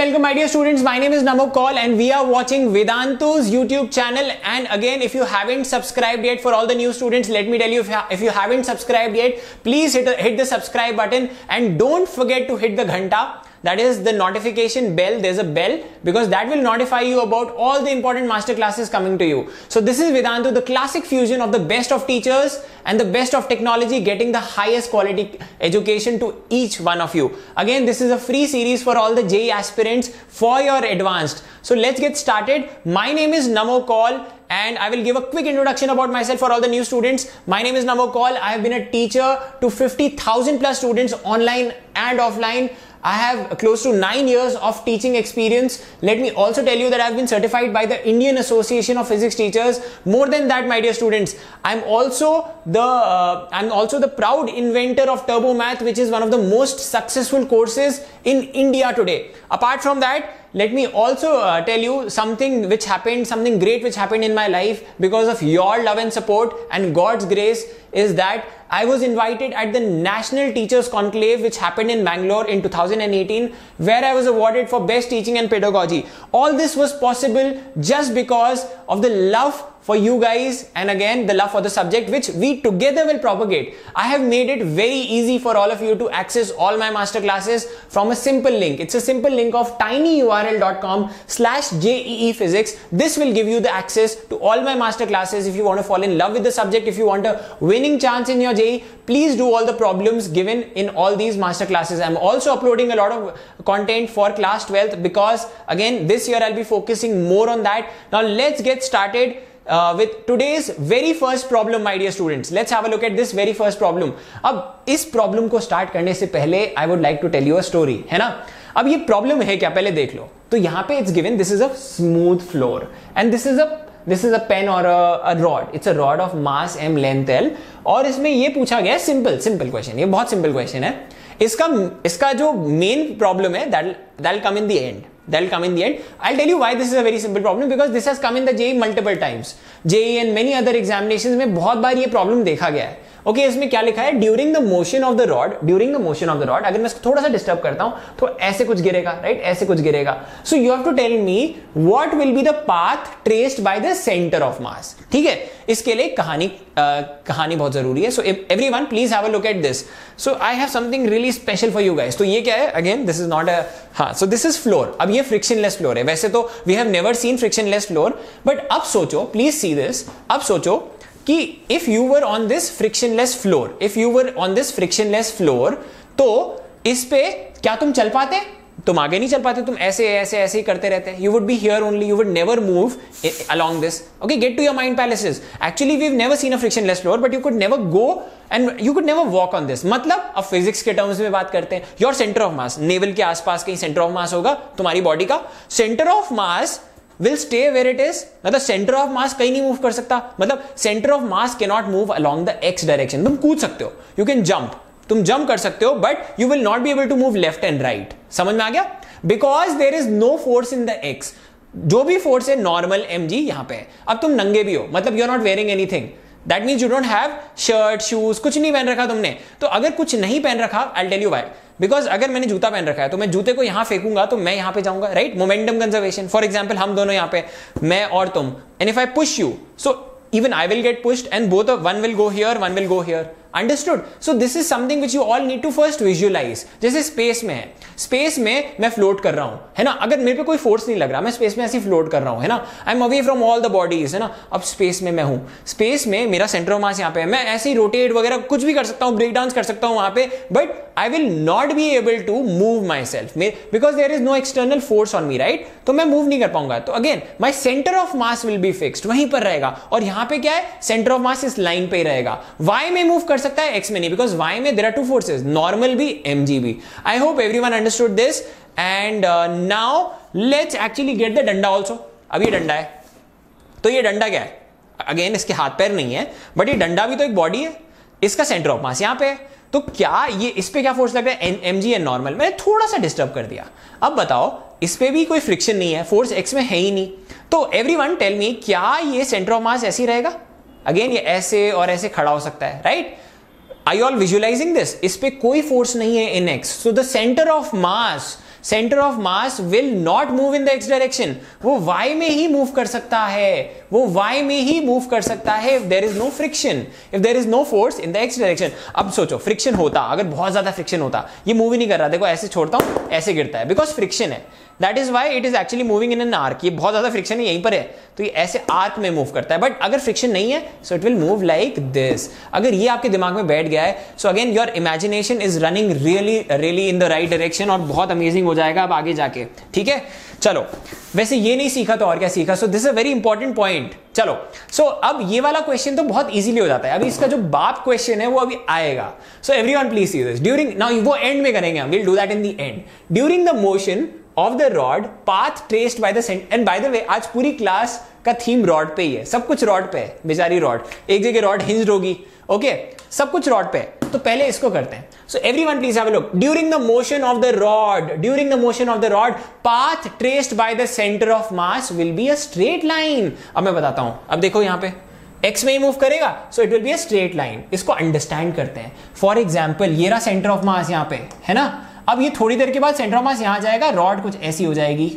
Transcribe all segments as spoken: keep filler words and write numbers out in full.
welcome my dear students. My name is Namok Kaul and we are watching Vedantu's YouTube channel. And again, if you haven't subscribed yet, for all the new students, let me tell you, if you, if you haven't subscribed yet, please hit, hit the subscribe button and don't forget to hit the ghanta. That is the notification bell. There's a bell because that will notify you about all the important master classes coming to you. So this is Vedantu, the classic fusion of the best of teachers and the best of technology, getting the highest quality education to each one of you. Again, this is a free series for all the J E E aspirants for your advanced. So let's get started. My name is Namok Kaul and I will give a quick introduction about myself for all the new students. My name is Namok Kaul. I have been a teacher to fifty thousand plus students online and offline. I have close to nine years of teaching experience. Let me also tell you that I've been certified by the Indian Association of Physics Teachers. More than that, my dear students, I'm also the uh, I'm also the proud inventor of Turbo Math, which is one of the most successful courses in India today. Apart from that, let me also uh, tell you something which happened, something great which happened in my life because of your love and support and God's grace, is that I was invited at the National Teachers Conclave which happened in Bangalore in two thousand eighteen, where I was awarded for best teaching and pedagogy. All this was possible just because of the love for you guys and again the love for the subject which we together will propagate. I have made it very easy for all of you to access all my master classes from a simple link. It's a simple link of tinyurl.com slash JEE Physics. This will give you the access to all my master classes. If you want to fall in love with the subject, if you want a winning chance in your J E E, please do all the problems given in all these master classes. I'm also uploading a lot of content for class twelfth because again this year I'll be focusing more on that. Now let's get started Uh, with today's very first problem, my dear students. Let's have a look at this very first problem. अब इस problem को start करने से पहले I would like to tell you a story, है ना. अब ये प्रॉब्लम है क्या, पहले देख लो. तो यहाँ पे it's given this is a smooth floor and this is a this is a pen और a rod. It's a rod of mass M length L और इसमें ये पूछा गया है सिंपल सिंपल क्वेश्चन. ये बहुत सिंपल क्वेश्चन है. इसका इसका जो मेन प्रॉब्लम है that that come in the end. That'll come in the end. I'll tell you why this is a very simple problem because this has come in the J E E multiple times. J E E and many other examinations में बहुत बार ये problem देखा गया है. Okay okay, इसमें क्या लिखा है, during the motion of the rod, during the motion of the rod, अगर मैं इसको थोड़ा सा डिस्टर्ब करता हूं तो ऐसे कुछ गिरेगा, राइट, ऐसे कुछ गिरेगा. So you have to tell me what will be the path traced by the centre of mass. ठीक है, इसके लिए कहानी uh, कहानी बहुत जरूरी है. So everyone please have a look at this. So I have something really special for you guys. तो ये क्या है, again this is not a, हाँ, सो दिस इज फ्लोर. अब ये फ्रिक्शनलेस फ्लोर है. वैसे तो we have never seen frictionless floor, but अब सोचो, प्लीज सी दिस, अब सोचो कि if you were on this frictionless floor, if you were on this frictionless floor, तो इस पे क्या तुम चल पाते? तुम आगे नहीं चल पाते, तुम ऐसे ऐसे ऐसे ही करते रहते. You would be here only, you would never move along this. Okay, get to your mind palaces. Actually we've never seen a frictionless floor, but you could never go and you could never walk on this. मतलब अब physics के terms में बात करते हैं. Your centre of mass, navel के आसपास कहीं सेंटर ऑफ मास होगा तुम्हारी बॉडी का. Centre of mass will stay where it is. मतलब सेंटर ऑफ मास कहीं नहीं मूव कर सकता. मतलब centre of mass cannot move along the x direction. तुम कूद सकते हो, यू कैन जंप, तुम जंप कर सकते हो, but you will not be able to move left and right. समझ में आ गया? Because there is no force in the x. जो भी फोर्स है नॉर्मल एम जी यहां पे है. अब तुम नंगे भी हो, मतलब you are not wearing anything. That means you don't have shirt, shoes, कुछ नहीं पहन रखा तुमने. तो अगर कुछ नहीं पहन रखा, I will tell you why. Because अगर मैंने जूता पहन रखा है तो मैं जूते को यहां फेंकूंगा तो मैं यहां पे जाऊंगा, right. Momentum conservation. For example हम दोनों यहां पे, मैं और तुम, and if I push you, so even I will get pushed and both of one will go here, one will go here. Understood? So this is something which you all need to first visualize. जैसे space में है, space में मैं float कर रहा हूं, है ना. अगर मेरे पे कोई फोर्स नहीं लग रहा, मैं स्पेस में ऐसे फ्लोट कर रहा हूं, है ना. I am away from all the bodies, है ना. अब स्पेस में मैं हूं, स्पेस में मेरा सेंटर ऑफ मास यहां पे है. मैं ऐसे ही रोटेट वगैरह कुछ भी कर सकता हूं, ब्रेक डांस कर सकता हूं वहां पे, but I will not be able to move myself because there is no external force on me, right. तो मैं मूव नहीं कर पाऊंगा. तो again my centre of mass will be fixed, वहीं पर रहेगा. और यहां पे क्या है, सेंटर ऑफ मास इस लाइन पे ही रहेगा. वाई में मूव कर सकता है, एक्स में नहीं, बिकॉज वाई में there are two forces, normal भी, एमजी भी. I hope everyone understood this. And now let's actually get the डंडा ऑल्सो. अब ये डंडा है, तो ये डंडा क्या है, अगेन इसके हाथ पैर नहीं है, बट ये डंडा भी तो एक बॉडी है. इसका सेंटर ऑफ मास यहां पे है. तो क्या ये इस पे क्या फोर्स लग रहा है, एमजी एंड नॉर्मल. मैंने थोड़ा सा डिस्टर्ब कर दिया. अब बताओ, इस पे भी कोई फ्रिक्शन नहीं है, फोर्स एक्स में है ही नहीं. तो एवरीवन टेल मी, क्या ये सेंटर ऑफ मास ऐसे ही रहेगा? अगेन ये ऐसे और ऐसे खड़ा हो सकता है, right. Are you all visualizing this? इस पे कोई फोर्स नहीं है in x. So the center of mass centre of mass will not move in the x direction, वो y में ही मूव कर सकता है, वो y में ही मूव कर सकता है if there is no friction, if there is no force in the x direction. अब सोचो फ्रिक्शन होता, अगर बहुत ज्यादा फ्रिक्शन होता, ये मूव ही नहीं कर रहा, देखो ऐसे छोड़ता हूं ऐसे गिरता है, बिकॉज फ्रिक्शन है, that is why it is actually moving in an arc. ये बहुत ज्यादा फ्रिक्शन है यहीं पर है तो ये ऐसे आर्क में मूव करता है, बट अगर फ्रिक्शन नहीं है so it will move like this. अगर ये आपके दिमाग में बैठ गया है so again your imagination is running really really in the right direction और बहुत अमेजिंग हो जाएगा अब आगे जाके, ठीक है। चलो वैसे ये नहीं सीखा तो और क्या सीखा, so this is a very important point. चलो सो so, अब ये वाला क्वेश्चन तो बहुत इजीली हो जाता है, अभी इसका जो बाप क्वेश्चन है वो अभी आएगा। So everyone please see this, during now वो एंड में करेंगे हम, will do that in the end. During the motion of the rod path traced by the centre, and by the way आज पूरी क्लास का थीम रॉड पे ही है, सब कुछ रॉड पे है, बेचारी रॉड, एक जगह रॉड हिंज्ड होगी, ओके सब कुछ रॉड पे है। तो पहले इसको करते हैं। So everyone please have a look, during the motion of the rod, during the motion of the rod path traced by the centre of mass will be a straight line. अब मैं बताता हूं, अब देखो यहां पे एक्स में ही मूव करेगा so it will be a straight line. इसको अंडरस्टैंड करते हैं। फॉर एग्जाम्पल ये रहा सेंटर ऑफ मास यहां पे है ना, अब ये थोड़ी देर के बाद सेंटर ऑफ मास यहां जाएगा, रॉड कुछ ऐसी हो जाएगी,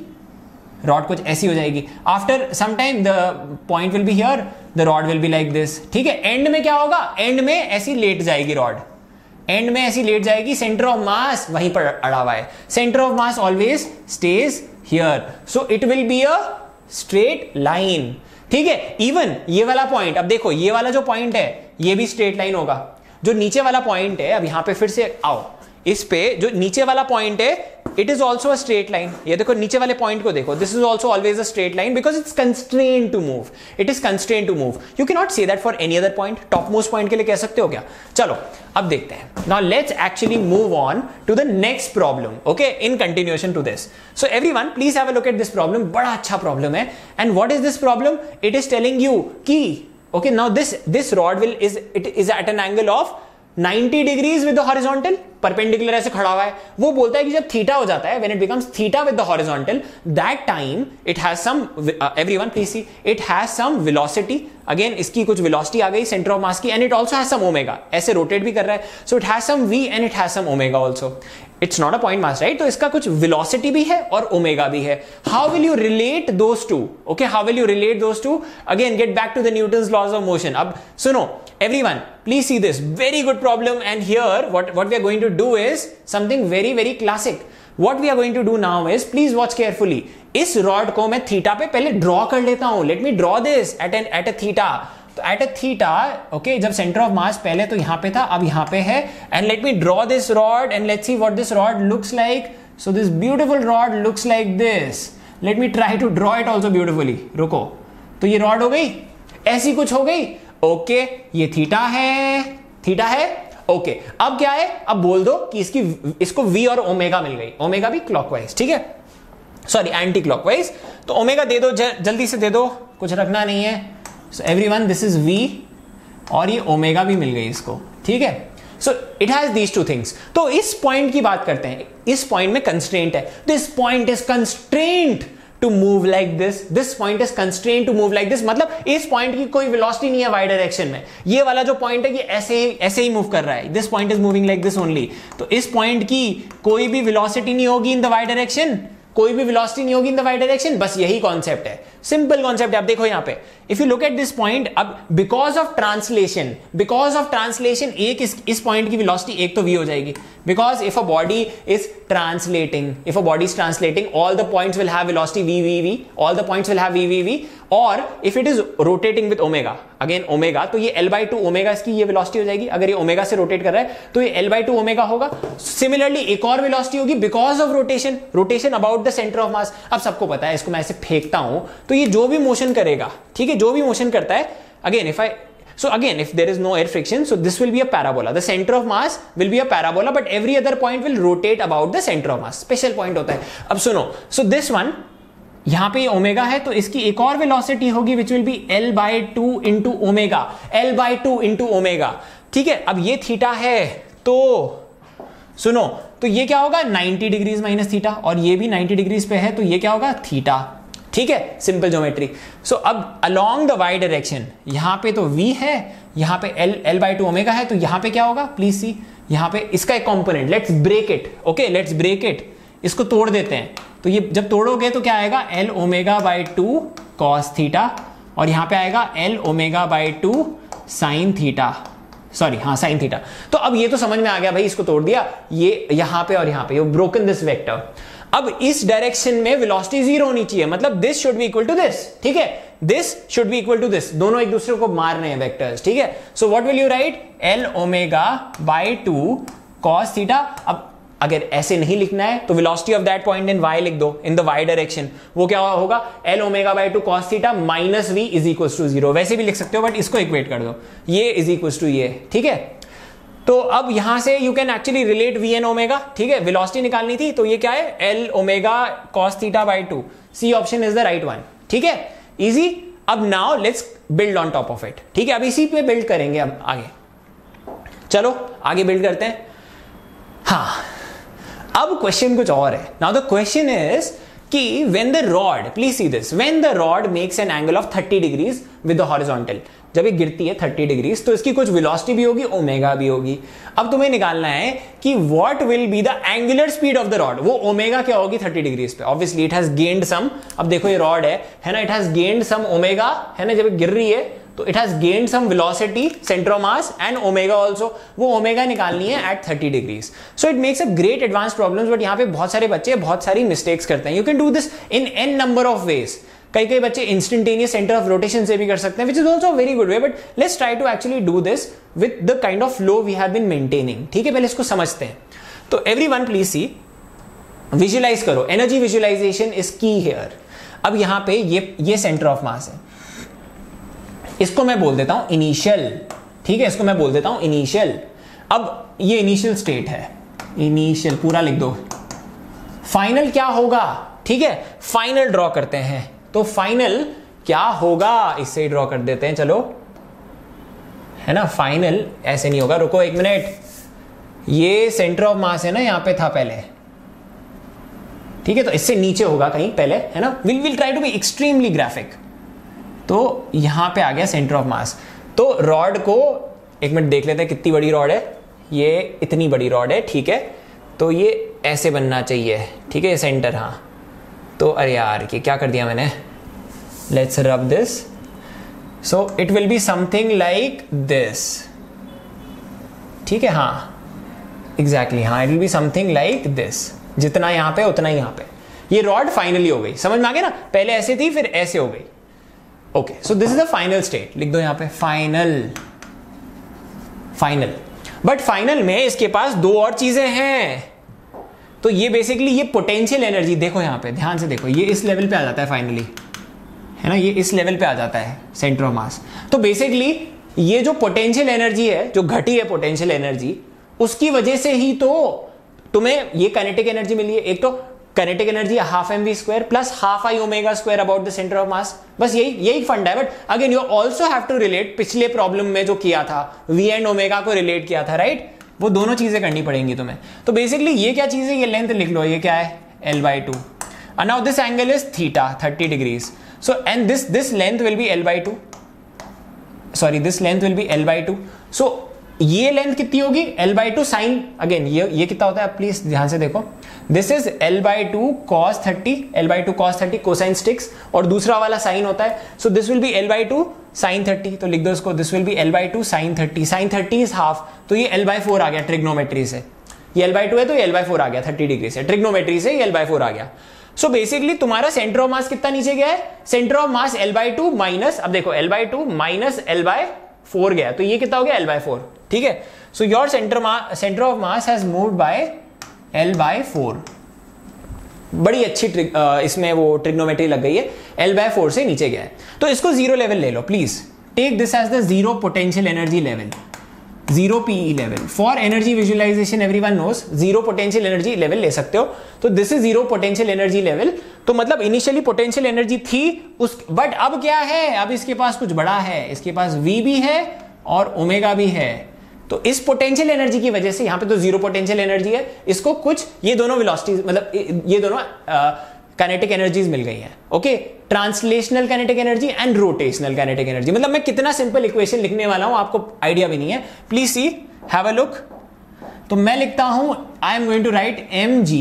रॉड कुछ ऐसी हो जाएगी, after some time the point will be here, the rod will be like this, ठीक है। एंड में क्या होगा, एंड में ऐसी लेट जाएगी रॉड, एंड में ऐसी लेट जाएगी, सेंटर ऑफ मास वहीं पर अड़ा हुआ है, centre of mass always stays here, so it will be a straight line, ठीक है। इवन ये वाला पॉइंट, अब देखो ये वाला जो पॉइंट है ये भी स्ट्रेट लाइन होगा, जो नीचे वाला पॉइंट है, अब यहां पे फिर से आओ, इस पे जो नीचे वाला पॉइंट है it is also a straight line, ये देखो नीचे वाले पॉइंट को देखो, this is also always a straight line because it's constrained to move, it is constrained to move, you can not say that for any other point, top most point के लिए कह सकते हो क्या। चलो अब देखते हैं, now let's actually move on to the next problem, okay, in continuation to this. So everyone please have a look at this problem, बड़ा अच्छा प्रॉब्लम है। And what is this problem, it is telling you कि okay now this this rod will is it is at an angle of ninety degrees with the horizontal, perpendicular ऐसे खड़ा हुआ है। वो बोलता है कि जब थीटा हो जाता है, when it becomes theta with the horizontal, that time it has some, everyone please see, it has some velocity, again इसकी कुछ वेलोसिटी आ गई सेंटर ऑफ मास की, and it also has some omega, ऐसे rotate भी कर रहा है, so it has some v and it has some omega also, it's not a point mass right, तो इसका कुछ वेलोसिटी भी है और ओमेगा भी है। How will you relate those two, okay how will you relate those two, again get back to the Newton's laws of motion. अब सुनो everyone please see this very good problem, and here what what we are going to do is something very very classic. What we are going to do now is, please watch carefully, इस rod को मैं theta पे पहले draw कर लेता हूं, let me draw this at an at a theta, तो at a theta, okay, जब सेंटर ऑफ मास पहले तो यहां पे था अब यहां पे है, and let me draw this rod and let's see what this rod looks like. So this beautiful rod looks like this, let me try to draw it also beautifully. रुको, तो ये रॉड हो गई, ऐसी कुछ हो गई, ओके okay, ये थीटा है, थीटा है, ओके okay, अब क्या है, अब बोल दो कि इसकी इसको v और ओमेगा मिल गई, ओमेगा भी क्लॉकवाइज, ठीक है, सॉरी एंटी क्लॉकवाइज, तो ओमेगा दे दो, जल्दी से दे दो, कुछ रखना नहीं है। So everyone this is v और ये ओमेगा भी मिल गई इसको, ठीक है। So it has these two things. तो इस पॉइंट की बात करते हैं, इस पॉइंट में कंस्ट्रेंट है, this point is constraint to move like this, this point is constrained to move like this, मतलब इस पॉइंट की कोई वेलोसिटी नहीं है वाई डायरेक्शन में, ये वाला जो पॉइंट है ये ऐसे ही ऐसे ही मूव कर रहा है, this point is moving like this only, तो इस पॉइंट की कोई भी वेलोसिटी नहीं होगी इन द वाई डायरेक्शन, कोई भी वेलोसिटी नहीं होगी इन द वाई डायरेक्शन, बस यही कॉन्सेप्ट है, सिंपल कॉन्सेप्ट है। आप देखो यहां पे, if you look at this point, अब because of translation, because of translation एक इस इस पॉइंट की वेलोसिटी एक तो v हो जाएगी, because if a body is translating, if a body is translating, all the points will have velocity v v v, all the points will have v v v, और if it is rotating with omega, again omega, तो ये l by two omega इसकी ये velocity हो जाएगी, अगर ये omega से रोटेट कर रहा है तो ये l by टू ओमेगा होगा। सिमिलरली एक और वेलोसिटी होगी because of rotation, rotation about the centre of mass. अब सबको पता है, इसको मैं ऐसे फेंकता हूं तो ये जो भी मोशन करेगा, ठीक है, जो भी मोशन करता है, again if I so again if there is no air friction, so this will be a parabola, the center of mass will be a parabola, but every other point will rotate about the center of mass, special point होता है। अब सुनो, so this one यहां पे omega है तो इसकी एक और वेलोसिटी होगी which will be l by two into omega, l by two into omega, ठीक है। अब ये थीटा है तो सुनो, तो ये क्या होगा नाइंटी डिग्रीज माइनस थीटा, और ये भी नाइंटी डिग्रीज पे है तो ये क्या होगा थीटा, ठीक है, सिंपल ज्योमेट्री। सो अब अलोंग द वाई डायरेक्शन, यहां पे तो v है, यहां पे l l by two omega है, तो यहां पे क्या होगा, प्लीज सी, यहां पे इसका एक component, let's break it, okay let's break it, इसको तोड़ देते हैं, तो ये जब तोड़ोगे तो क्या आएगा, L omega by two cos theta, और यहां पे आएगा L omega by two sine theta, sorry हाँ साइन थीटा। तो अब ये तो समझ में आ गया भाई, इसको तोड़ दिया, ये यहां पे और यहां पे, यू ब्रोकन दिस वेक्टर। अब इस डायरेक्शन में वेलोसिटी जीरो होनी चाहिए, मतलब this should be equal to this, ठीक है, this should be equal to this, दोनों एक दूसरे को मार रहे हैं वेक्टर्स, ठीक है। So what will you write, L omega by two cos theta. अब अगर ऐसे नहीं लिखना है तो velocity of that point in y लिख दो, इन द y डायरेक्शन, वो क्या होगा, L omega by two cos theta minus v is equal to zero, वैसे भी लिख सकते हो बट इसको इक्वेट कर दो, ये इज इक्वल टू ये, ठीक है। तो अब यहां से you can actually relate V and omega, ठीक है, वेलोसिटी निकालनी थी तो ये क्या है, L omega cos theta by two, C option is the right one, ठीक है, इजी। अब now let's build on top of it, ठीक है, अब इसी पे बिल्ड करेंगे अब आगे, चलो आगे बिल्ड करते हैं। हाँ, अब क्वेश्चन कुछ और है। नाउ द क्वेश्चन इज कि when the rod, please see this, when the rod makes an angle of thirty degrees with the horizontal, जब ये गिरती है थर्टी डिग्रीज तो इसकी कुछ वेलोसिटी भी होगी, ओमेगा भी होगी। अब तुम्हें निकालना है कि what will be the angular speed of the rod, वो ओमेगा क्या होगी थर्टी डिग्रीज पे, obviously it has gained some, अब देखो ये रॉड है है ना, it has gained some omega, है ना, जब गिर रही है तो it has gained some velocity, centre of mass and omega also, वो ओमेगा निकालनी है at thirty degrees. So it makes a great advance problems, but यहाँ पे बहुत सारे बच्चे बहुत सारी मिस्टेक्स करते हैं। You can do this in N number of ways, कई कई बच्चे इंस्टेंटेनियस सेंटर ऑफ रोटेशन से भी कर सकते हैं, which is also very good way, but let's try to actually do this with the kind of flow we have been maintaining, ठीक है, पहले इसको समझते हैं। तो एवरीवन प्लीज सी, विजुअलाइज करो, energy visualisation is key here. अब यहां पे ये ये सेंटर ऑफ मास है, इसको मैं बोल देता हूं इनिशियल, ठीक है, इसको मैं बोल देता हूं इनिशियल। अब ये इनिशियल स्टेट है, इनिशियल पूरा लिख दो। फाइनल क्या होगा, ठीक है, फाइनल ड्रॉ करते हैं, तो फाइनल क्या होगा इससे ड्रॉ कर देते हैं, चलो, है ना। फाइनल ऐसे नहीं होगा, रुको एक मिनट, ये सेंटर ऑफ मास है ना, यहां पे था पहले, ठीक है, तो इससे नीचे होगा कहीं पहले, है ना। Will will try to be extremely graphic. तो यहां पे आ गया सेंटर ऑफ मास, तो रॉड को एक मिनट देख लेते हैं कितनी बड़ी रॉड है, ये इतनी बड़ी रॉड है, ठीक है, तो ये ऐसे बनना चाहिए, ठीक है, सेंटर, हाँ। तो अरे यार ये क्या कर दिया मैंने, let's rub this, so it will be something like this, ठीक है, हाँ एग्जैक्टली, हाँ it will be something like this, जितना यहां पे उतना ही यहां पे, ये रॉड फाइनली हो गई, समझ में आ गया ना, पहले ऐसे थी फिर ऐसे हो गई। Okay, so this is the final state, लिख दो यहां पे फाइनल, फाइनल। बट फाइनल में इसके पास दो और चीजें हैं, तो ये बेसिकली ये पोटेंशियल एनर्जी, देखो यहां पे ध्यान से देखो, ये इस लेवल पे आ जाता है फाइनली, है ना, ये इस लेवल पे आ जाता है सेंटर ऑफ मास। तो बेसिकली ये जो पोटेंशियल एनर्जी है, जो घटी है पोटेंशियल एनर्जी, उसकी वजह से ही तो तुम्हें ये काइनेटिक एनर्जी मिली है। एक तो kinetic energy half M V square plus half I omega square about the centre of mass, बस यही यही फंडा है। But again you also have to relate, पिछले प्रॉब्लम में जो किया था वी एंड ओमेगा को रिलेट किया था, राइट, वो दोनों चीजें करनी पड़ेंगी तुम्हें। तो बेसिकली ये क्या चीज है, ये लेंथ लिख लो, ये क्या है, L by two, and now this angle is theta thirty degrees, so and this this length will be L by two, sorry this length will be L by two, so ये length कितनी होगी, L by two sin, again ये ये कितना होता है, आप please ध्यान से देखो, this is L by two cos thirty, L by two cos thirty cosine sticks, और दूसरा वाला sin होता है, so this will be L by two sin thirty, तो लिख दो इसको, this will be L by two sin thirty, sin thirty is half, तो ये L by four आ गया ट्रिग्नोमेट्री से, ये L by two है तो ये L by four आ गया थर्टी डिग्री से, ट्रिग्नोमेट्री से ये L by four आ गया। सो so बेसिकली तुम्हारा सेंटर ऑफ मास कितना नीचे गया है, centre of mass L by two minus, अब देखो L by two minus L by four गया, तो ये कितना हो गया L by four, ठीक है। So your centre centre of mass has moved by L by four, बड़ी अच्छी इसमें वो ट्रिग्नोमेट्री लग गई है, L by four से नीचे गया है। तो इसको जीरो लेवल ले लो please, take this as the zero potential energy level, zero PE level. For energy visualisation everyone knows, zero potential energy level ले सकते हो, तो this is zero potential energy level. तो मतलब इनिशियली पोटेंशियल एनर्जी थी उस, बट अब क्या है, अब इसके पास कुछ बड़ा है, इसके पास V भी है और ओमेगा भी है, तो इस पोटेंशियल एनर्जी की वजह से, यहां पे तो जीरो पोटेंशियल एनर्जी है, इसको कुछ ये दोनों वेलोसिटी, मतलब ये दोनों काइनेटिक एनर्जीज मिल गई हैं, okay, translational kinetic energy and rotational kinetic energy. मतलब मैं कितना सिंपल इक्वेशन लिखने वाला हूं आपको आइडिया भी नहीं है, please see, have a look. तो मैं लिखता हूं, I am going to write M G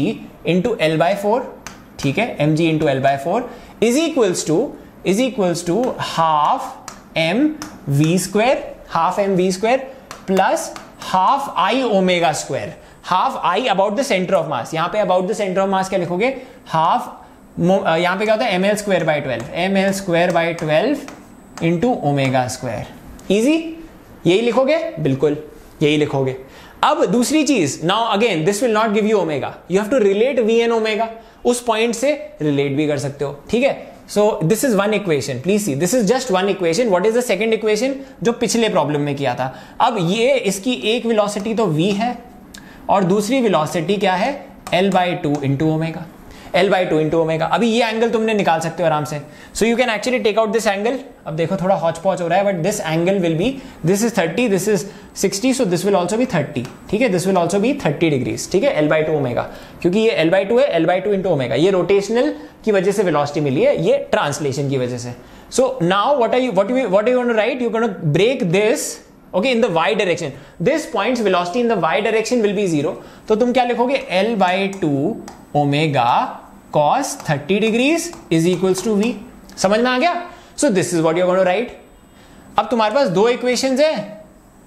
into L by four, ठीक है, M G into L by four is equals to is equals to half M V square, half M V square plus half I omega square, half I about the centre of mass. यहां पे about the centre of mass क्या लिखोगे, half, यहां पे क्या होता है M L square by twelve, M L square by twelve into omega square. Easy, यही लिखोगे, बिल्कुल यही लिखोगे। अब दूसरी चीज, now again this will not give you omega, you have to relate V and omega, उस पॉइंट से रिलेट भी कर सकते हो, ठीक है। So this is one equation, please see this is just one equation. What is the second equation, जो पिछले प्रॉब्लम में किया था। अब ये इसकी एक वेलोसिटी तो v है और दूसरी वेलोसिटी क्या है, l by two into omega, l by two into omega. अभी ये एंगल तुमने निकाल सकते हो आराम से, so you can actually take out this angle. अब देखो थोड़ा हॉच पॉच हो रहा है, but this angle will be, this is thirty, this is sixty, so this will also be thirty, ठीक है, this will also be thirty degrees, ठीक है, l बाई टू ओमेगा, क्योंकि ये l बाई टू है, l by two into omega, ये rotational की वजह से वेलोसिटी मिली है, ये ट्रांसलेशन की वजह से। So now what are you what you what you want to write, you gonna break this, okay, in the y direction, this point's velocity in the y direction will be zero, तो तुम क्या लिखोगे, l by two omega cos thirty degrees is equals to v। समझ में आ गया? So this is what you are going to write. अब तुम्हारे पास दो इक्वेशंस है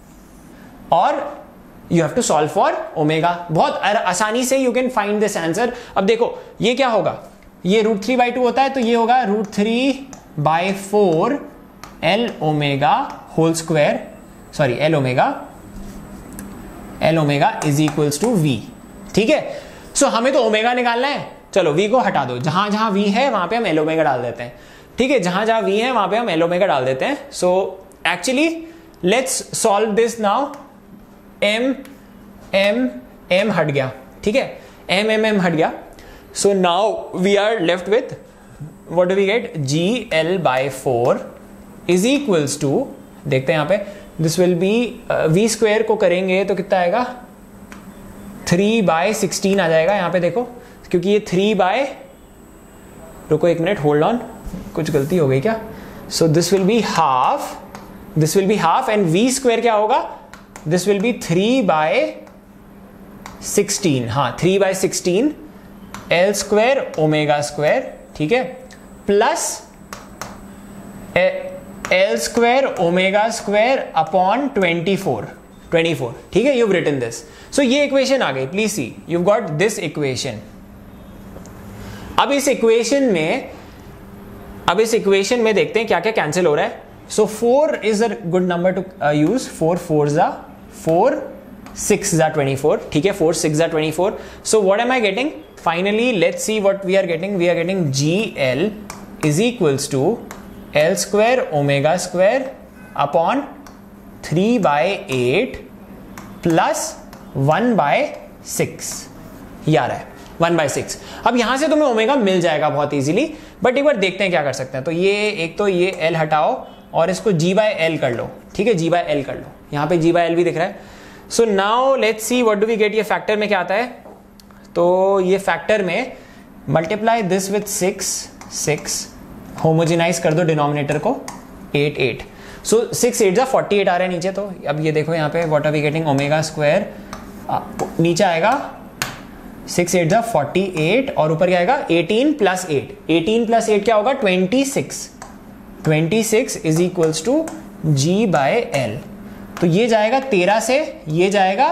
और you have to solve for omega. बहुत आसानी से you can find this answer. अब देखो ये क्या होगा, ये रूट थ्री बाई टू होता है, तो ये होगा root three by four L omega whole square, sorry L omega, L omega is equals to V, ठीक है। सो हमें तो ओमेगा निकालना है, चलो v को हटा दो, जहां जहां v है वहां पे हम एल ओमेगा डाल देते हैं, ठीक है, जहां जहां v है वहां पे हम एल ओमेगा डाल देते हैं। So actually let's solve this now. m m m हट गया, ठीक है, m m m हट गया। So now we are left with what do we get, G L by four is equals to, देखते हैं यहां पे, this will be v square को करेंगे तो कितना आएगा, थ्री बाय सिक्सटीन आ जाएगा यहां पे, देखो क्योंकि ये थ्री बाय, रुको एक मिनट, होल्ड ऑन, कुछ गलती हो गई क्या। So this will be half, this will be half and v square क्या होगा, this will be three by sixteen, हाँ three by sixteen L square omega square, ठीक है, plus L square omega square upon twenty four, twenty four, ठीक है, you have written this. So ये equation आ गई, please see you got this equation. अब इस इक्वेशन में अब इस इक्वेशन में देखते हैं क्या क्या कैंसिल हो रहा है। So four is a good number to use, four four जा फोर, सिक्स जा ट्वेंटी फोर, ठीक है, फोर सिक्स जा twenty four. So what am I getting finally, let's see what we are getting, we are getting G L is equals to L square omega square upon three by eight plus one by six, ये आ रहा है one by six. अब यहां से तुम्हें omega मिल जाएगा बहुत इजीली, बट एक बार देखते हैं क्या कर सकते हैं। तो ये एक तो ये एल हटाओ और इसको जी बाय एल कर लो, ठीक है, जी बाय एल कर लो, यहां पे जी बाय एल भी दिख रहा है। So now let's see what do we get, ये फैक्टर में क्या आता है, तो ये फैक्टर में multiply this with six, six homogenise कर दो डिनोमिनेटर को, eight eight, so six eight जा फोर्टी एट आ रहा है नीचे। तो अब ये देखो यहाँ पे what are we getting, omega square नीचे आएगा सिक्स एट जा फोर्टी एट और ऊपर क्या आएगा eighteen plus eight, eighteen plus eight क्या होगा twenty six, twenty six is equals to G by L. तो ये जाएगा तेरह से, ये जाएगा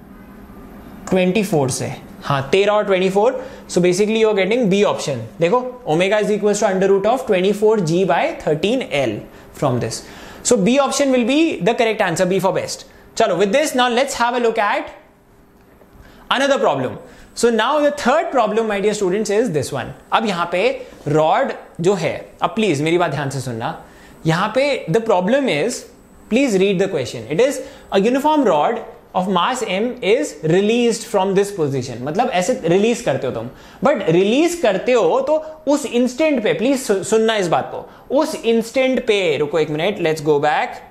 ट्वेंटी फोर से, हाँ तेरह और twenty four. So basically you are getting B option. देखो omega is equals to under root of twenty four G by thirteen L from this. So B option will be the correct answer, B for best. चलो with this now let's have a look at another problem. So now the third problem my dear students is this one. अब यहाँ पे rod जो है, अब please मेरी बात ध्यान से सुनना, यहाँ पे the problem is, please read the question. It is a uniform rod of mass m is released from this position. मतलब ऐसे रिलीज करते हो तुम, बट रिलीज करते हो तो उस इंस्टेंट पे, प्लीज सुनना इस बात को, उस इंस्टेंट पे, रुको एक मिनट, लेट्स गो बैक,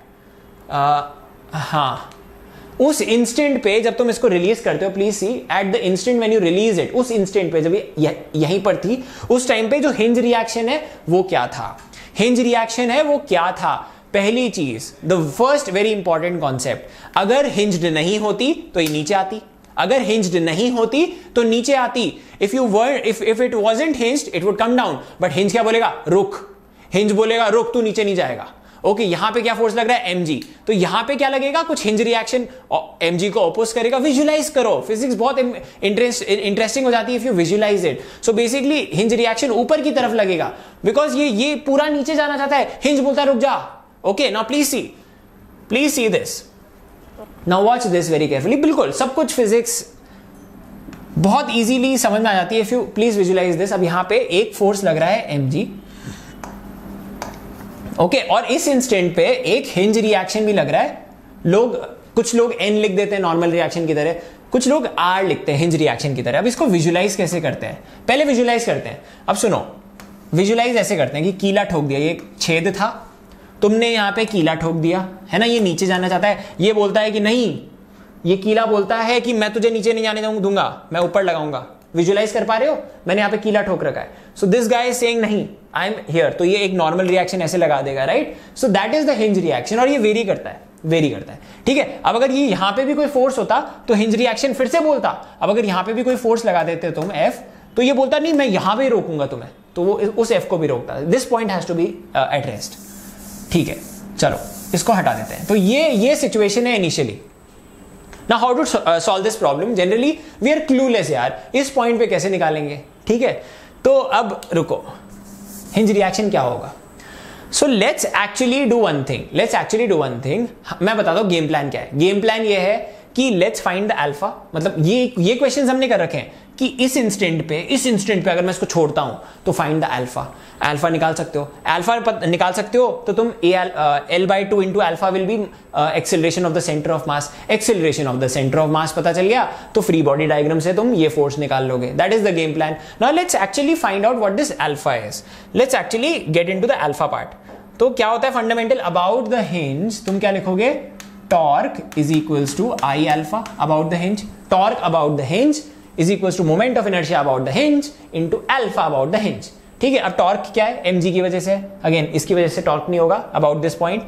हाँ उस इंस्टेंट पे जब तुम इसको रिलीज करते हो, please see at the instant when you release it, उस इंस्टेंट पे जब ये यहीं पर थी, उस टाइम पे जो हिंज रिएक्शन है वो क्या था, हिंज रिएक्शन है वो क्या था। पहली चीज, the first very important concept, अगर हिंज्ड नहीं होती तो ये नीचे आती, अगर हिंज्ड नहीं होती तो नीचे आती. If you were if if it wasn't hinged it would come down. But hinge क्या बोलेगा? रुक. हिंज बोलेगा रुक, तू नीचे नहीं जाएगा. ओके okay, यहां पे क्या फोर्स लग रहा है? mg. तो यहां पे क्या लगेगा? कुछ हिंज रिएक्शन mg को अपोज करेगा. विजुलाइज करो, फिजिक्स बहुत इंटरेस्टिंग हो जाती है if you visualise it. So basically hinge reaction ऊपर की तरफ लगेगा बिकॉज ये ये पूरा नीचे जाना चाहता है. हिंज बोलता है रुक जा. Okay, now please see please see this. Now watch this very carefully. बिल्कुल सब कुछ फिजिक्स बहुत इजीली समझ में आ जाती है if you please visualize this. अब यहां पे एक फोर्स लग रहा है mg. ओके okay, और इस इंस्टेंट पे एक हिंज रिएक्शन भी लग रहा है. लोग कुछ लोग n लिख देते हैं नॉर्मल रिएक्शन की तरह, कुछ लोग r लिखते हैं हिंज रिएक्शन की तरह. अब इसको विजुलाइज कैसे करते हैं? पहले विजुलाइज करते हैं. अब सुनो, विजुलाइज ऐसे करते हैं कि कीला ठोक दिया. ये छेद था, तुमने यहां पे कीला ठोक दिया है ना. ये नीचे जाना चाहता है, ये बोलता है कि नहीं, ये कीला बोलता है कि मैं तुझे नीचे नहीं जाने दूंगा, मैं ऊपर लगाऊंगा. विजुलाइज कर पा रहे हो? मैंने यहां पे कीला ठोक रखा है. So this guy is saying नहीं, आई एम हियर. तो ये एक नॉर्मल रिएक्शन ऐसे लगा देगा, right. So that is the hinge reaction. और ये वेरी करता है, वेरी करता है. ठीक है. अब अगर ये यहां पे भी कोई फोर्स होता तो हिंज रिएक्शन फिर से बोलता. अब अगर यहां पे भी कोई फोर्स लगा देते तुम F, तो ये बोलता नहीं मैं यहां पे रोकूंगा तुम्हें, तो वो उस F को भी रोकता. This point has to be at rest. ठीक है, चलो इसको हटा देते हैं. तो ये ये सिचुएशन है initially. Now how to solve this problem? Generally we are clueless यार, इस पॉइंट पे कैसे निकालेंगे. ठीक है, तो अब रुको, हिंज रिएक्शन क्या होगा. So let's actually do one thing let's actually do one thing मैं बताता हूं गेम प्लान क्या है. गेम प्लान ये है कि लेट्स फाइंड द अल्फा. मतलब ये ये क्वेश्चंस हमने कर रखे हैं कि इस इंस्टेंट पे इस इंस्टेंट पे अगर मैं इसको छोड़ता हूं तो फाइंड द अल्फा. अल्फा निकाल सकते हो. अल्फा निकाल सकते हो तो तुम a L by two into alpha will be acceleration of the centre of mass. Acceleration of the centre of mass पता चल गया तो फ्री बॉडी डायग्राम से तुम ये फोर्स निकाल लोगे. That is the game plan. Now let's actually find out what this alpha is. Let's actually get into the alpha part. तो क्या होता है फंडामेंटल अबाउट द हिंज, तुम क्या लिखोगे? Torque is equals to I alpha about the hinge. Torque about the hinge is equals to moment of inertia about the hinge into alpha about the hinge. ठीक है. अब torque क्या है? mg की वजह से. अगेन इसकी वजह से टॉर्क नहीं होगा अबाउट दिस पॉइंट.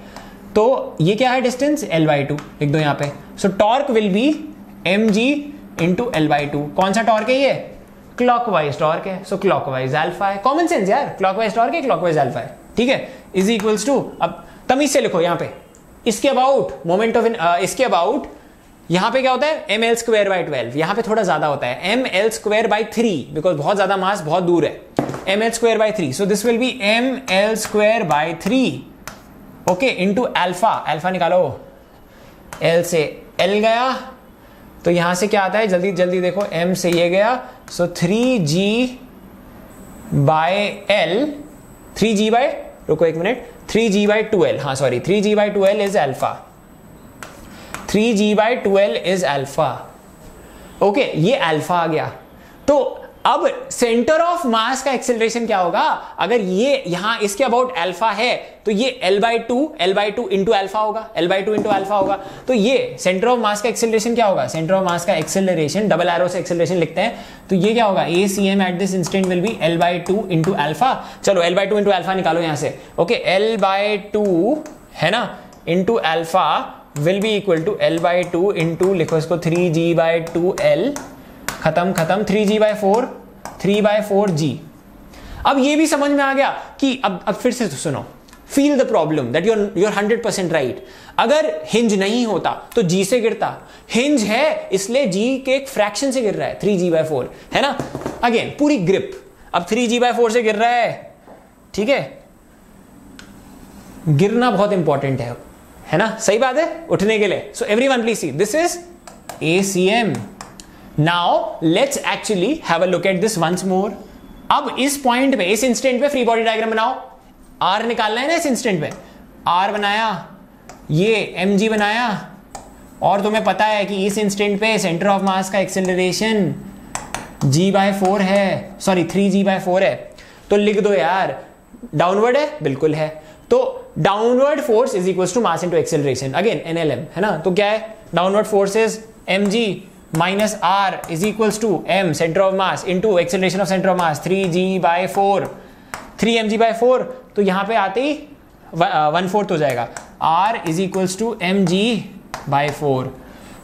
तो ये क्या है डिस्टेंस? l बाई टू लिख दो यहाँ पे. So torque will be mg into L by two. कौन सा टॉर्क है ये? क्लॉकवाइज टॉर्क है. सो क्लॉकवाइज अल्फा है. कॉमन सेंस यार, क्लॉकवाइज टॉर्क है, क्लॉकवाइज अल्फा है. ठीक है. इज इक्वल्स टू, अब तमीज से लिखो यहाँ पे, इसके अबाउट मोमेंट ऑफ इसके अबाउट यहां पे क्या होता है? M L square by twelve. यहां पे थोड़ा ज्यादा होता है, M L square by three, because बहुत ज्यादा मास बहुत दूर है. M L square by three. So this will be m L square by three. Okay, into alpha. Alpha निकालो, एल से एल गया तो यहां से क्या आता है? जल्दी जल्दी देखो, एम से ये गया. So three g by L, three g by, रुको एक minute, three g by two L. हाँ sorry, three g by two L is alpha. Three g by twelve is alpha. Okay, ये अल्फा आ गया. तो अब सेंटर ऑफ मास का acceleration क्या होगा? अगर ये यहां इसके अबाउट अल्फा है तो ये L by two L by two into alpha होगा. L by two into alpha होगा. तो ये सेंटर ऑफ मास का एक्सेलरेशन क्या होगा? सेंटर ऑफ मास का एक्सेलरेशन, डबल एरो से एक्सेलरेशन लिखते हैं, तो ये क्या होगा? A c m at this instant will be L by two into alpha. चलो L by two into alpha निकालो यहां से. ओके, एल बाई टू है ना into alpha will be equal to L by two into, लिखो इसको, three g by two L. खत्म खत्म, three g by four, three by four जी. अब ये भी समझ में आ गया कि अब अब फिर से तो सुनो, feel the problem that your your hundred percent right. अगर हिंज नहीं होता तो जी से गिरता. हिंज है इसलिए जी के एक फ्रैक्शन से गिर रहा है, थ्री जी बाई फोर है ना. अगेन पूरी ग्रिप. अब थ्री जी बाई फोर से गिर रहा है. ठीक है, गिरना बहुत इंपॉर्टेंट है है ना. सही बात है, उठने के लिए. So everyone please see, this is a c m. Now let's actually have a look at this once more. अब इस पॉइंट पे, इस इंस्टेंट पे फ्री बॉडी डायग्राम बनाओ. आर निकालना है ना इस इंस्टेंट पे. आर बनाया, ये एम जी बनाया, और तुम्हें पता है कि इस इंस्टेंट पे सेंटर ऑफ मास का एक्सेलरेशन जी बाय फोर है, sorry three g by four है. तो लिख दो यार, डाउनवर्ड है, बिल्कुल है. तो downward force is equal to mass into acceleration. Again NLM है ना. तो क्या है? Downward force is mg minus R is equals to m centre of mass into acceleration of centre of mass three g by four, three m g by four. तो यहां पे आते ही one fourth हो जाएगा. r is equals to m g by four.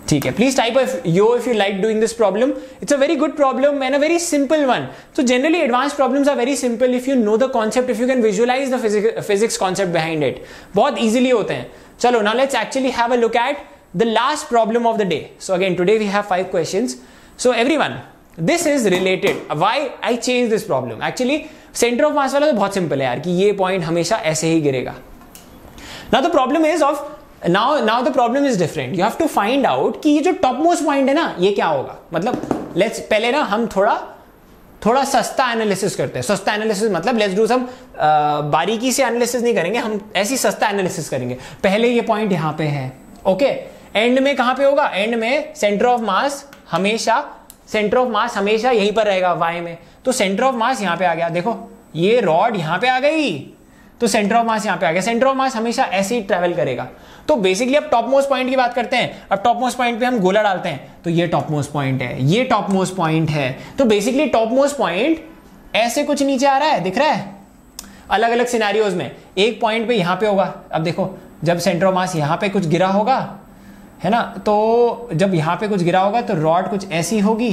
ठीक है, please type yo if you like doing this problem. It's a very good problem and a very simple one. So generally advance problems are very simple if you know the concept, if you can visualize the physics concept behind it. बहुत easily होते हैं. चलो now let's actually have a look at the last problem of the day. So again today we have five questions. So everyone, this is related. Why I change this problem? Actually centre of mass वाला तो बहुत simple है यार, कि ये point हमेशा ऐसे ही गिरेगा. Now the problem is of Now, now the problem is different. You have to find out कि ये जो टॉप मोस्ट पॉइंट है ना, ये क्या होगा. मतलब लेट्स पहले ना हम थोड़ा थोड़ा सस्ता एनालिसिस करते हैं. सस्ता एनालिसिस मतलब लेट्स डू सम बारीकी से एनालिसिस नहीं करेंगे हम, ऐसी सस्ता एनालिसिस करेंगे. पहले ये पॉइंट यहां पे है, ओके. एंड में कहां पे होगा? एंड में सेंटर ऑफ मास हमेशा सेंटर ऑफ मास हमेशा यहीं पर रहेगा, वाई में. तो सेंटर ऑफ मास यहां पे आ गया. देखो ये रॉड यहां पे आ गई, तो सेंटर ऑफ मास यहां पे आ गया. सेंटर ऑफ मास हमेशा ऐसे ही ट्रेवल करेगा. तो बेसिकली अब टॉप मोस्ट पॉइंट की बात करते हैं. अब टॉप मोस्ट पॉइंट पे हम गोला डालते हैं, तो ये टॉप मोस्ट पॉइंट है, ये टॉप मोस्ट पॉइंट है. तो बेसिकली टॉप मोस्ट पॉइंट ऐसे कुछ नीचे आ रहा है, दिख रहा है. अलग अलग सिनेरियोज में एक पॉइंट पे यहां पे होगा. अब देखो जब सेंटर ऑफ मास यहां पे कुछ गिरा होगा, है ना, तो जब यहां पे कुछ गिरा होगा तो रॉड कुछ ऐसी होगी,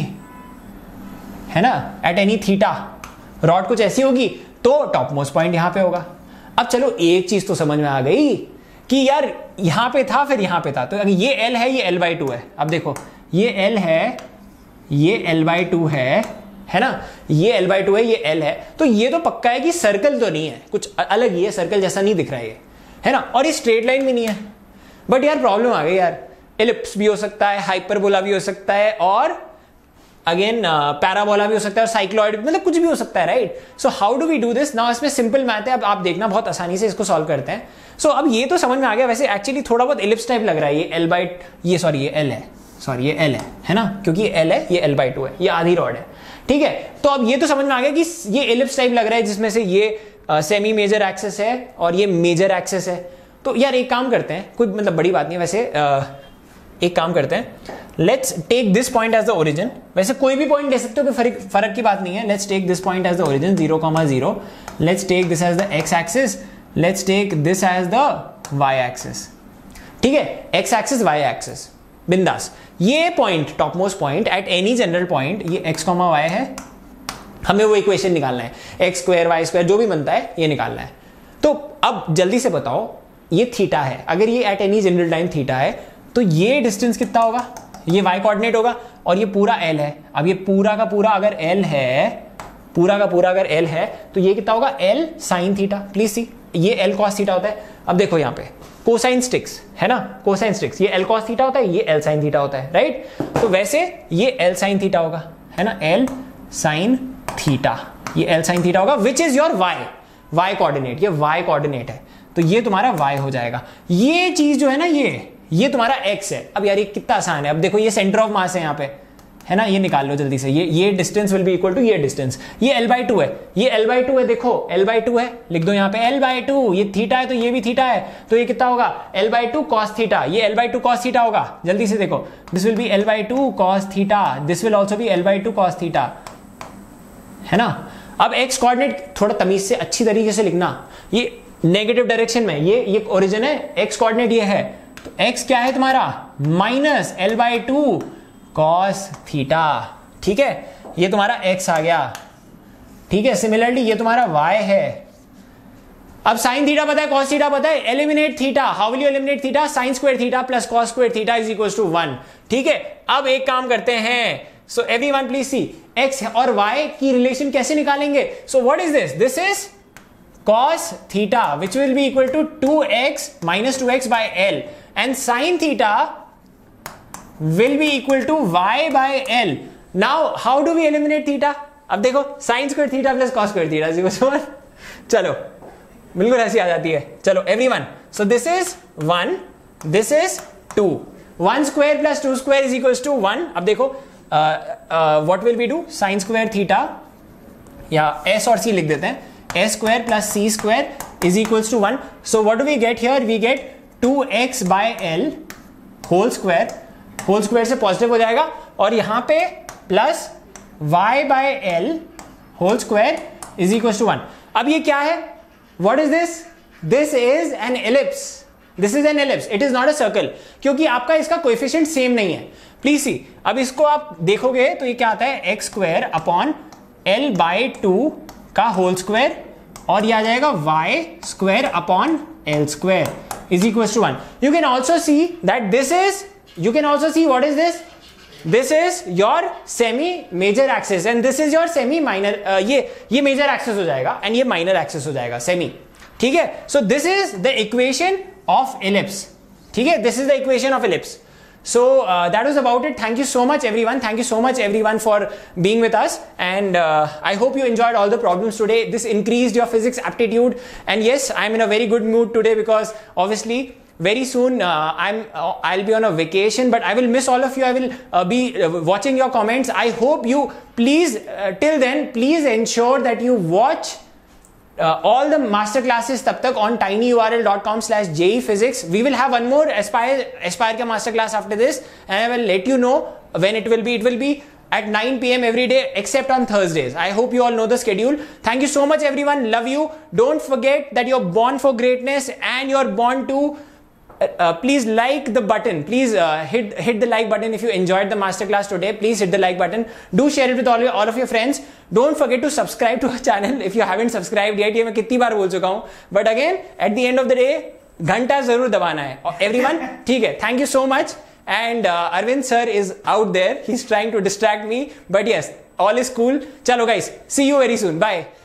है ना, एट एनी थीटा रॉड कुछ ऐसी होगी, तो टॉप मोस्ट पॉइंट यहां पे होगा. अब चलो एक चीज तो समझ में आ गई कि यार यहां पे था फिर यहां पे था, तो अगर ये L है, ये L बाई टू है. अब देखो ये L है, ये L बाई टू है, है ना, ये L बाई टू है, ये L है. तो ये तो पक्का है कि सर्कल तो नहीं है, कुछ अलग ही है, सर्कल जैसा नहीं दिख रहा है ये, है ना. और ये स्ट्रेट लाइन भी नहीं है. बट यार प्रॉब्लम आ गई यार, एलिप्स भी हो सकता है, हाइपरबोला भी हो सकता है, और अगेन पैराबोला भी हो सकता है, और साइक्लॉइड, मतलब कुछ भी हो सकता है, right. So how do we do this now? इसमें सिंपल मैथ है, अब आप देखना बहुत आसानी से इसको सॉल्व करते हैं. सो so, अब ये तो समझ में आ गया. वैसे एक्चुअली थोड़ा बहुत एलिप्स टाइप लग रहा है. ये एल बाई ये सॉरी ये एल है, सॉरी ये एल है, है ना, क्योंकि ये एल है, ये एल बाई टू है, ये आधी रॉड है, ठीक है. तो अब ये तो समझ में आ गया कि ये एलिप्स टाइप लग रहा है, जिसमें से ये सेमी मेजर एक्सेस है और ये मेजर एक्सेस है. तो यार एक काम करते हैं, कोई मतलब बड़ी बात नहीं है वैसे. uh, एक काम करते हैं, let's take this point as the origin. वैसे कोई भी पॉइंट ले सकते हो, कोई फर्क की बात नहीं है. Let's take this point as the origin, zero comma zero. Let's take this as the x axis. Let's take this as the y axis. ठीक है, एक्स एक्सिस वाई एक्सिस, बिंदास. ये point top most point at any general point, ये x comma y है. हमें वो equation निकालना है, एक्स स्क्वायर वाई स्क्वायर जो भी बनता है ये निकालना है. तो अब जल्दी से बताओ, ये थीटा है, अगर ये at any general time theta है, तो ये डिस्टेंस कितना होगा? ये y कोऑर्डिनेट होगा, और ये पूरा L है. अब ये पूरा का पूरा अगर L है, पूरा का पूरा अगर L है, तो ये कितना होगा? L sine theta. Please see, ये L cos थीटा होता है. अब देखो यहाँ पे कोसाइन स्टिक्स है ना, कोसाइन स्टिक्स, ये L cos थीटा होता है, ये L साइन थीटा होता है, राइट. तो वैसे ये L साइन थीटा होगा, है ना, L साइन थीटा, ये L साइन थीटा होगा, which is your y, y coordinate, ये y कोऑर्डिनेट है, तो ये तुम्हारा y हो जाएगा. ये चीज जो है ना, ये ये तुम्हारा x है. अब यार ये कितना आसान है. अब देखो ये सेंटर ऑफ मास है यहाँ पे, है ना, ये निकाल लो जल्दी से. ये ये distance will be equal to ये डिस्टेंस. ये L बाई टू है, ये L बाई टू है, देखो L बाई टू है, लिख दो यहाँ पे L बाई टू. ये थीटा है तो ये भी थीटा है, तो ये कितना होगा? L by two cos theta. ये L by two cos theta होगा. जल्दी से देखो, this will be L by two cos theta, this will also be L by two cos theta, है ना. अब x कोऑर्डिनेट थोड़ा तमीज से अच्छी तरीके से लिखना. ये नेगेटिव डायरेक्शन में, ये ये ओरिजिन है, x कोऑर्डिनेट ये है, तो x क्या है तुम्हारा? Minus L by two cos theta. ठीक है, ये तुम्हारा x आ गया. ठीक है, सिमिलरली ये तुम्हारा y है. अब साइन थीटा पता है, कॉस थीटा पता है, eliminate theta. How will you eliminate theta? Sine square theta plus cos square theta is equal to one. ठीक है, अब एक काम करते हैं. So everyone please see, x और y की रिलेशन कैसे निकालेंगे? So what is this? This is cos theta, which will be equal to two x minus two x by L, and sin theta will be equal to y by L. Now how do we eliminate theta? अब देखो sin square theta plus cos square theta is equal to one. चलो बिल्कुल ऐसी आ जाती है. चलो everyone, so this is one, this is two. One square plus two square is equals to one. अब देखो uh, uh, what will we do? sin square theta, या s और c लिख देते हैं, s square plus c square is equals to one. So what do we get here? We get two x by L whole square, whole square से positive हो जाएगा, और यहां पे plus y by L whole square is equals to one. अब ये क्या है? What is this? This is an ellipse. This is an ellipse, it is not a circle, क्योंकि आपका इसका कोएफिशिएंट सेम नहीं है. प्लीज सी, अब इसको आप देखोगे तो ये क्या आता है, x square upon L by two का होल स्क्वायर, और ये आ जाएगा y square upon L square is equal to one. You can also see that this is, you can also see what is this, this is your semi major axis and this is your semi minor. ये ये major axis हो जाएगा and ये minor axis हो जाएगा, semi. ठीक है, so this is the equation of ellipse. ठीक है, this is the equation of ellipse. So uh, that was about it. Thank you so much everyone. Thank you so much everyone for being with us, and uh, I hope you enjoyed all the problems today. This increased your physics aptitude, and yes, I'm in a very good mood today because obviously very soon uh, I'm uh, I'll be on a vacation, but I will miss all of you. I will uh, be uh, watching your comments. I hope you please uh, till then please ensure that you watch Uh, all the master classes tab tak on tinyurl dot com slash J E E physics. We will have one more aspire aspire ka master class after this, and I will let you know when it will be. It will be at nine p m every day except on Thursdays. I hope you all know the schedule. Thank you so much everyone. Love you. Don't forget that you're born for greatness and you're born to Uh, uh, please like the button. Please uh, hit hit the like button if you enjoyed the masterclass today. Please hit the like button. Do share it with all your all of your friends. Don't forget to subscribe to our channel if you haven't subscribed yet. ये मैं कितनी बार बोल चुका हूँ. But again, at the end of the day, घंटा जरूर दबाना है. Everyone, ठीक है. Thank you so much. And uh, Arvind sir is out there. He's trying to distract me. But yes, all is cool. चलो guys, see you very soon. Bye.